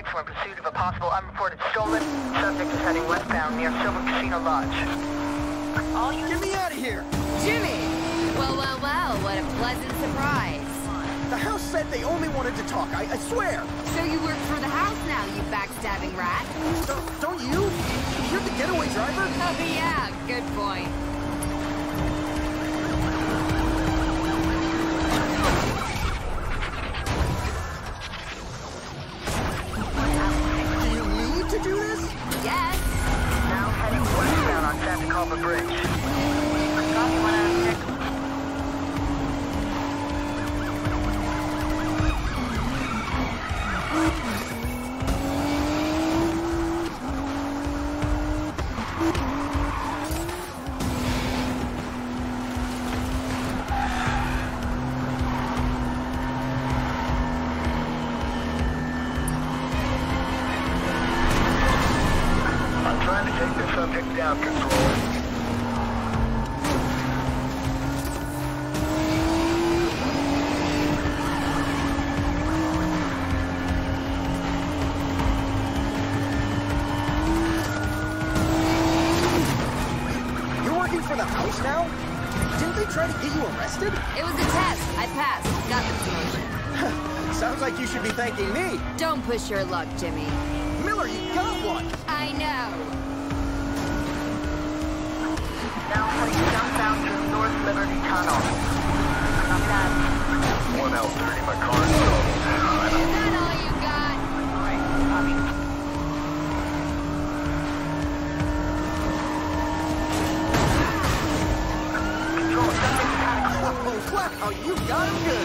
6 were in pursuit of a possible unreported stolen. Subject is heading westbound near Silver Casino Lodge. Oh, get me out of here! Jimmy! Well, what a pleasant surprise. The house said they only wanted to talk, I swear! So you work for the house now, you backstabbing rat? Don't you? You're the getaway driver? Oh, yeah, good point. Do you need to do this? Yes. Now heading westbound on Santa Culpa Bridge. Copy 1 out of 6. Subject down, control. You're working for the house now? Didn't they try to get you arrested? It was a test. I passed. Got the promotion. Sounds like you should be thanking me. Don't push your luck, Jimmy. Miller, you got one. I know. Now heading southbound through North Liberty Tunnel. Not bad. 1L30, my car is sold. Is that all you got? Alright, copy. Control, subject panic. Oh, wow, you got it good.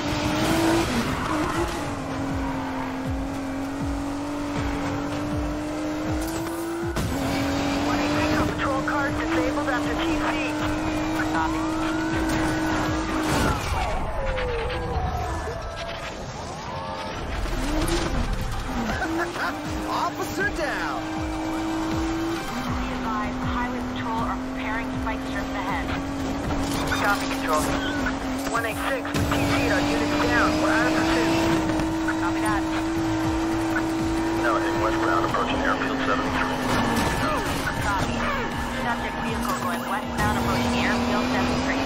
Patrol cars disabled after TC. Copy. Officer down. Be advised, Highway Patrol are preparing spike strips ahead. Copy, Control. 186 with TC at our units down. We're out of pursuit. Copy that. Now heading westbound, approaching Airfield 73. Copy. Subject vehicle going westbound approaching Airfield 73.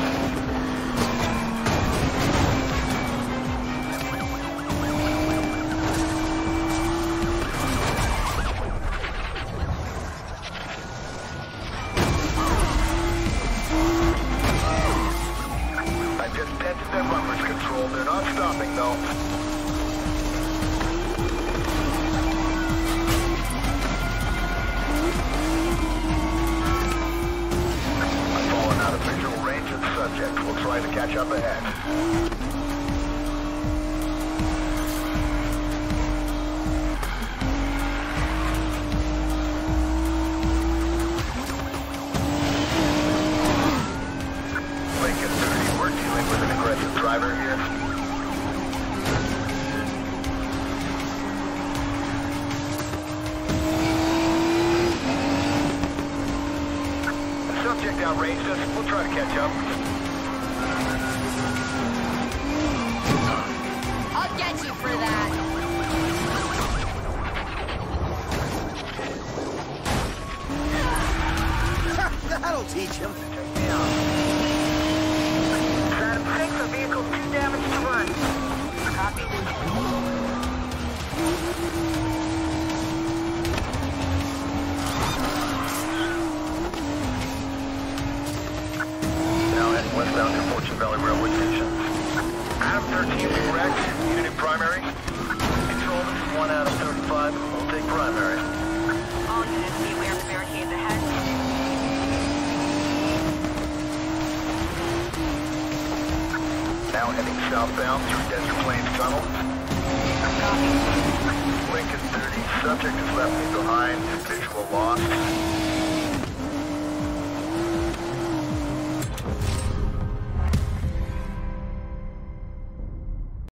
I just dented their bumpers, control. They're not stopping, though. Out of visual range of the subject. We'll try to catch up ahead. Lincoln 30, we're dealing with an aggressive driver here. Subject outraged us. We'll try to catch up. I'll get you for that. That'll teach him. Adam 6, the vehicle too damaged to run. Copy. Westbound to Fortune Valley Railway Station. Adam 13 is correct. Unit in primary. Control, this is 1 out of 35. We'll take primary. All units be aware of the barricades ahead. Now heading southbound through Desert Plains Tunnel. Copy. Lincoln 30, subject has left me behind.